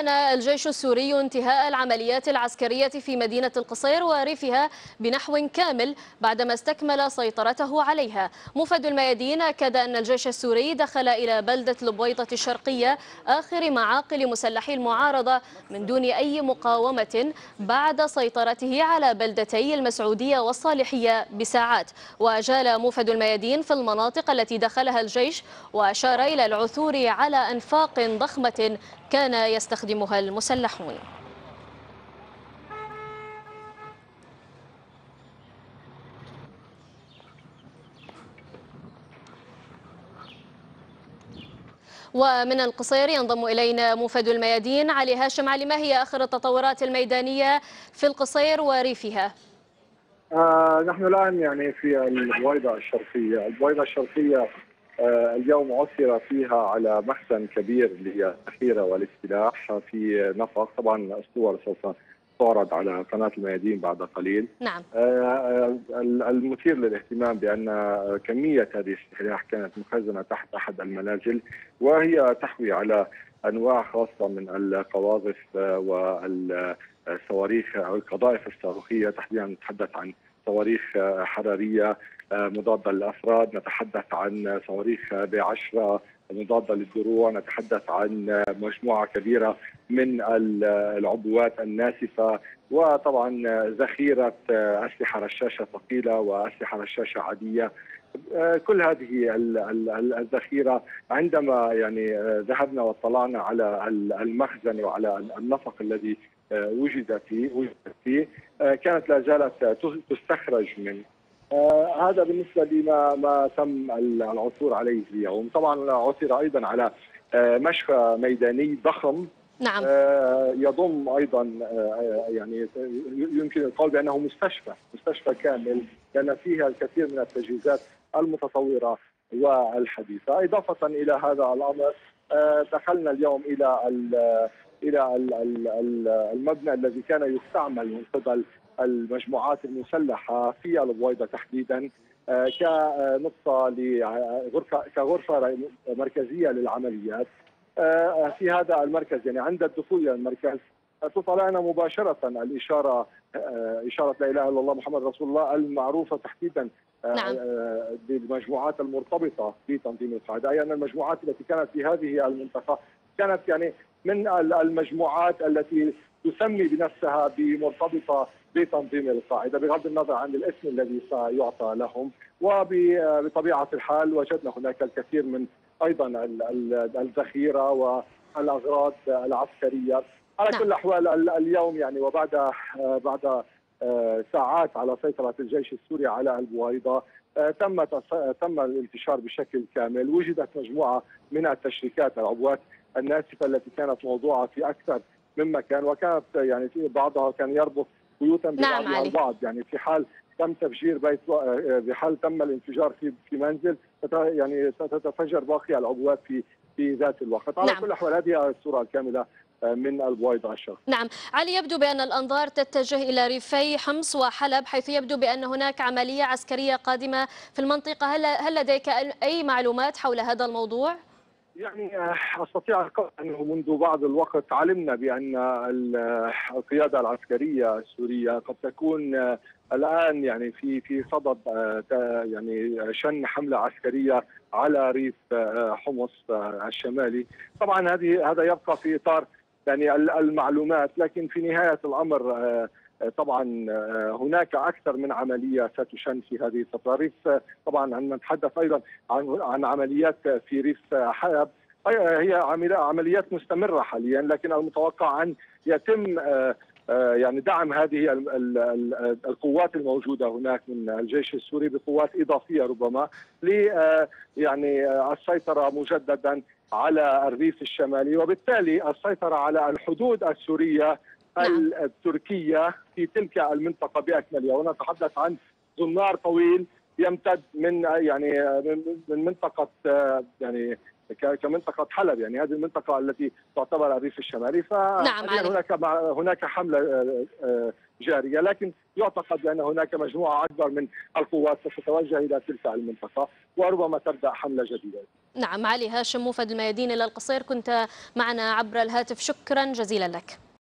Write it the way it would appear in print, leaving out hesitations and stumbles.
أعلن الجيش السوري انتهاء العمليات العسكرية في مدينة القصير وريفها بنحو كامل بعدما استكمل سيطرته عليها. مفد الميادين أكد أن الجيش السوري دخل إلى بلدة البويضة الشرقية آخر معاقل مسلحي المعارضة من دون أي مقاومة بعد سيطرته على بلدتي المسعودية والصالحية بساعات. وأجال مفد الميادين في المناطق التي دخلها الجيش وأشار إلى العثور على أنفاق ضخمة كان يستخدمها المسلحون. ومن القصير ينضم إلينا مفد الميادين علي هاشم. علي، ما هي آخر التطورات الميدانية في القصير وريفها؟ نحن الآن في البويضة الشرقية. اليوم عثر فيها على مخزن كبير للذخيرة والاستلاح في نفق. طبعا الصور سوف تعرض على قناة الميادين بعد قليل. نعم. المثير للاهتمام بأن كمية هذه السلاح كانت مخزنة تحت أحد المنازل، وهي تحوي على أنواع خاصة من القواذف والصواريخ أو القذائف الصاروخية. تحديدا نتحدث عن صواريخ حرارية مضادة للأفراد، نتحدث عن صواريخ ب10 مضادة للدروع، نتحدث عن مجموعة كبيرة من العبوات الناسفة، وطبعا ذخيرة أسلحة رشاشة ثقيلة وأسلحة رشاشة عادية. كل هذه الذخيرة عندما ذهبنا واطلعنا على المخزن وعلى النفق الذي وجدت فيه كانت لا زالت تستخرج منه. هذا بالنسبة لما تم العثور عليه اليوم. طبعا عثر أيضا على مشفى ميداني ضخم. نعم. يضم أيضا يمكن القول بأنه مستشفى كامل، لأن فيها الكثير من التجهيزات المتطورة والحديثة. إضافة إلى هذا الأمر دخلنا اليوم إلى المبنى الذي كان يستعمل من قبل المجموعات المسلحة في البويضة تحديدا كنقطة كغرفة مركزية للعمليات. في هذا المركز عند الدخول إلى المركز تطلعنا مباشرة إشارة لا إله إلا الله محمد رسول الله المعروفة تحديدا نعم. بالمجموعات المرتبطة بتنظيم القاعدة. أي أن المجموعات التي كانت في هذه المنطقة كانت من المجموعات التي تسمي بنفسها بمرتبطة بتنظيم القاعدة بغض النظر عن الاسم الذي سيعطى لهم. وبطبيعة الحال وجدنا هناك الكثير من أيضا الذخيرة والأغراض العسكرية. على كل الأحوال اليوم بعد ساعات على سيطرة الجيش السوري على البويضة تم الانتشار بشكل كامل. وجدت مجموعة من التشريكات العبوات الناسفة التي كانت موضوعة في أكثر من مكان، وكانت في بعضها كان يربط بيوتا ببعضها البعض. في حال تم تفجير بيت، بحال تم الانفجار في منزل ستتفجر باقي العبوات في ذات الوقت. على كل الأحوال هذه الصورة الكاملة من البويضة الشرقية. نعم. علي، يبدو بأن الأنظار تتجه إلى ريفي حمص وحلب، حيث يبدو بأن هناك عملية عسكرية قادمة في المنطقة. هل لديك أي معلومات حول هذا الموضوع؟ أستطيع القول أنه منذ بعض الوقت علمنا بأن القيادة العسكرية السورية قد تكون الآن في صدد شن حملة عسكرية على ريف حمص الشمالي. طبعا هذا يبقى في إطار المعلومات، لكن في نهاية الأمر طبعا هناك أكثر من عملية ستشن في هذه الفترة. ريف طبعا نتحدث أيضا عن عمليات في ريف حلب، هي عمليات مستمرة حاليا، لكن المتوقع أن يتم دعم هذه القوات الموجودة هناك من الجيش السوري بقوات إضافية ربما السيطرة مجددا على الريف الشمالي، وبالتالي السيطرة على الحدود السورية التركية في تلك المنطقة بأكملها. ونتحدث عن زنار طويل يمتد من من منطقة كمنطقه حلب، يعني هذه المنطقه التي تعتبر الريف الشمالي، نعم هناك حمله جاريه، لكن يعتقد بان هناك مجموعه اكبر من القوات ستتوجه الى تلك المنطقه وربما تبدا حمله جديده. نعم، علي هاشم موفد الميادين إلى القصير، كنت معنا عبر الهاتف، شكرا جزيلا لك.